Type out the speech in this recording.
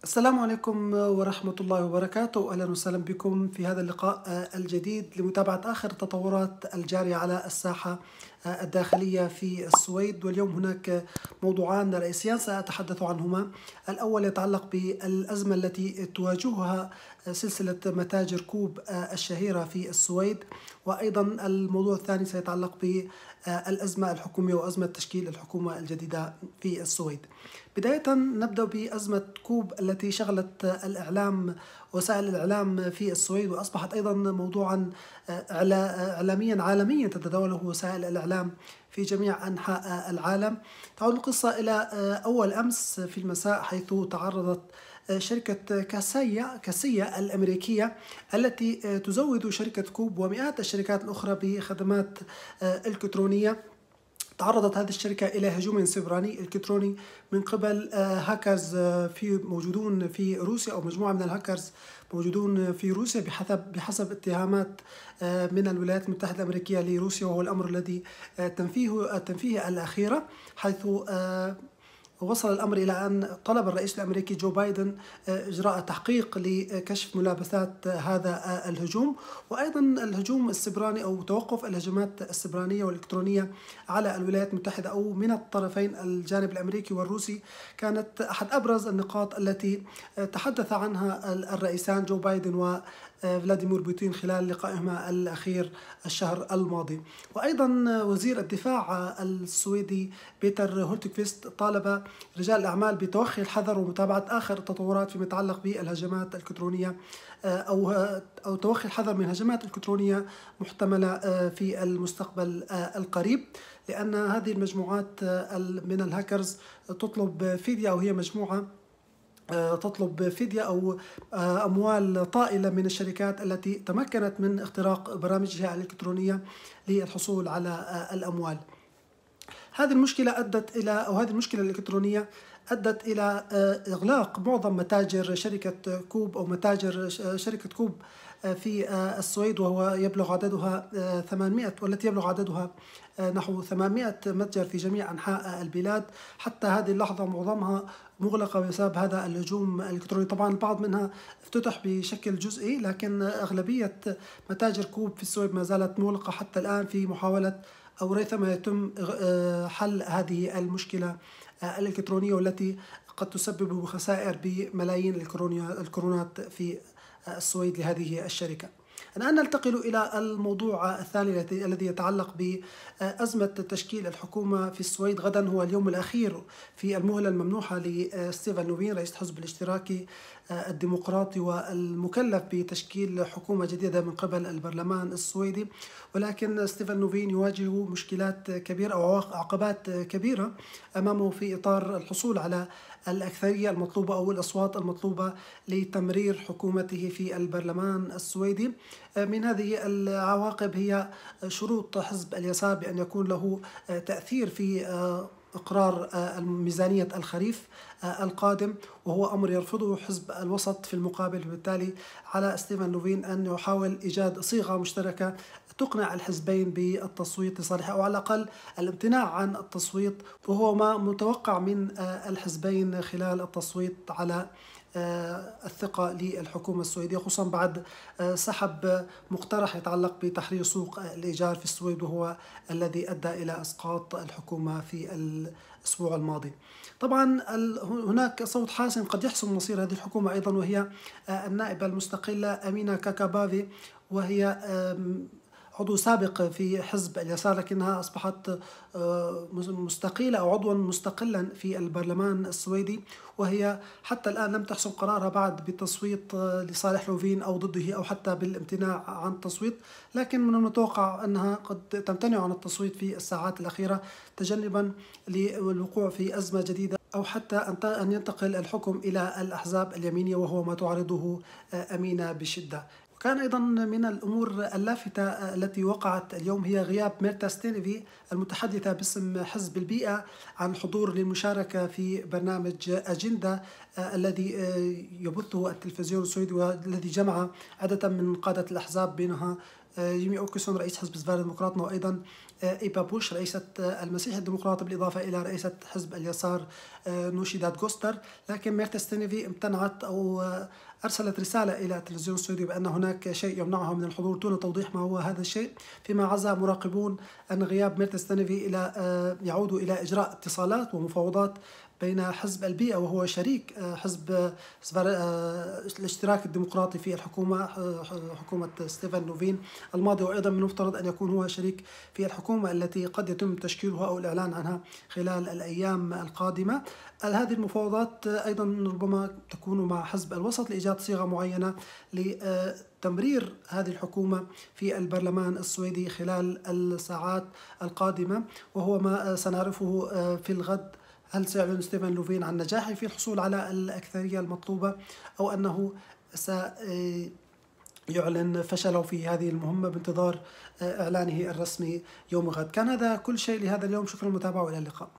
السلام عليكم ورحمة الله وبركاته. أهلا وسهلا بكم في هذا اللقاء الجديد لمتابعة آخر التطورات الجارية على الساحة الداخلية في السويد. واليوم هناك موضوعان رئيسيان سأتحدث عنهما. الأول يتعلق بالأزمة التي تواجهها سلسلة متاجر كوب الشهيرة في السويد، وأيضا الموضوع الثاني سيتعلق بالأزمة الحكومية وأزمة تشكيل الحكومة الجديدة في السويد. بداية نبدأ بأزمة كوب التي شغلت الإعلام وسائل الإعلام في السويد، وأصبحت أيضا موضوعا إعلاميا عالميا تتداوله وسائل الإعلام في جميع أنحاء العالم. تعود القصة إلى أول أمس في المساء، حيث تعرضت شركة كاسية الأمريكية التي تزود شركة كوب ومئات الشركات الأخرى بخدمات إلكترونية. تعرضت هذه الشركة إلى هجوم سيبراني إلكتروني من قبل هاكرز موجودون في روسيا، أو مجموعة من الهاكرز موجودون في روسيا بحسب اتهامات من الولايات المتحدة الأمريكية لروسيا، وهو الأمر الذي تنفيه الأخيرة، حيث وصل الأمر إلى أن طلب الرئيس الأمريكي جو بايدن إجراء تحقيق لكشف ملابسات هذا الهجوم، وأيضا الهجوم السبراني أو توقف الهجمات السبرانية والإلكترونية على الولايات المتحدة أو من الطرفين الجانب الأمريكي والروسي. كانت أحد أبرز النقاط التي تحدث عنها الرئيسان جو بايدن وفلاديمير بوتين خلال لقائهما الأخير الشهر الماضي. وأيضا وزير الدفاع السويدي بيتر هولتكفيست طالب رجال الأعمال بتوخي الحذر ومتابعة آخر التطورات فيما يتعلق بالهجمات الإلكترونية أو توخي الحذر من هجمات إلكترونية محتملة في المستقبل القريب، لأن هذه المجموعات من الهاكرز تطلب فدية، أو هي مجموعة تطلب فدية أو أموال طائلة من الشركات التي تمكنت من اختراق برامجها الإلكترونية للحصول على الأموال. هذه المشكلة الإلكترونية أدت إلى إغلاق معظم متاجر شركة كوب أو متاجر شركة كوب في السويد، والتي يبلغ عددها نحو 800 متجر في جميع أنحاء البلاد. حتى هذه اللحظة معظمها مغلقة بسبب هذا الهجوم الإلكتروني. طبعا البعض منها افتتح بشكل جزئي، لكن أغلبية متاجر كوب في السويد ما زالت مغلقة حتى الآن في محاولة أو ريثما يتم حل هذه المشكلة الإلكترونية، والتي قد تسبب خسائر بملايين الكرونات في السويد لهذه الشركة. الآن ننتقل إلى الموضوع الثاني الذي يتعلق بأزمة تشكيل الحكومة في السويد. غدا هو اليوم الأخير في المهلة الممنوحة لستيفان نوفين رئيس الحزب الاشتراكي الديمقراطي والمكلف بتشكيل حكومة جديدة من قبل البرلمان السويدي. ولكن ستيفان نوفين يواجه مشكلات كبيرة أو عقبات كبيرة أمامه في إطار الحصول على الأكثرية المطلوبة أو الأصوات المطلوبة لتمرير حكومته في البرلمان السويدي. من هذه العواقب هي شروط حزب اليسار بأن يكون له تأثير في إقرار ميزانية الخريف القادم، وهو أمر يرفضه حزب الوسط في المقابل. وبالتالي على ستيفان نوفين أن يحاول إيجاد صيغة مشتركة تقنع الحزبين بالتصويت لصالحه، أو على الأقل الامتناع عن التصويت، وهو ما متوقع من الحزبين خلال التصويت على الثقة للحكومة السويدية، خصوصا بعد سحب مقترح يتعلق بتحرير سوق الإيجار في السويد، وهو الذي أدى إلى إسقاط الحكومة في الأسبوع الماضي. طبعا هناك صوت حاسم قد يحسم مصير هذه الحكومة أيضا، وهي النائبة المستقلة أمينة كاكابافي، وهي عضو سابق في حزب اليسار، لكنها أصبحت مستقيلة أو عضوا مستقلا في البرلمان السويدي، وهي حتى الآن لم تحسم قرارها بعد بالتصويت لصالح نوفين أو ضده أو حتى بالامتناع عن التصويت. لكن من المتوقع أنها قد تمتنع عن التصويت في الساعات الأخيرة تجنبا للوقوع في أزمة جديدة، أو حتى أن ينتقل الحكم إلى الأحزاب اليمينية، وهو ما تعرضه أمينة بشدة. وكان أيضا من الأمور اللافتة التي وقعت اليوم هي غياب ميرتا ستينيفي المتحدثة باسم حزب البيئة عن الحضور للمشاركة في برنامج أجندة الذي يبثه التلفزيون السويدي، والذي جمع عدة من قادة الأحزاب بينها جيمي أوكسون رئيس حزب سفارة ديمقراطنا، وأيضا إيبا بوش رئيسة المسيح الديمقراطي، بالإضافة إلى رئيسة حزب اليسار نوشيدات غوستر. لكن ميرتا ستينيفي امتنعت أو أرسلت رسالة إلى التلفزيون السويدي بأن هناك شيء يمنعها من الحضور دون توضيح ما هو هذا الشيء، فيما عزى مراقبون أن غياب ميرتا ستينيفي يعود إلى إجراء اتصالات ومفاوضات بين حزب البيئة وهو شريك حزب الاشتراك الديمقراطي في الحكومة، حكومة ستيفان لوفين الماضي، وأيضا من المفترض أن يكون هو شريك في الحكومة التي قد يتم تشكيلها أو الإعلان عنها خلال الأيام القادمة. هذه المفاوضات أيضا ربما تكون مع حزب الوسط لإيجاد صيغة معينة لتمرير هذه الحكومة في البرلمان السويدي خلال الساعات القادمة، وهو ما سنعرفه في الغد. هل سيعلن ستيفان لوفين عن نجاحه في الحصول على الأكثرية المطلوبة، أو أنه سيعلن فشله في هذه المهمة بانتظار إعلانه الرسمي يوم غد؟ كان هذا كل شيء لهذا اليوم، شكرا للمتابعة وإلى اللقاء.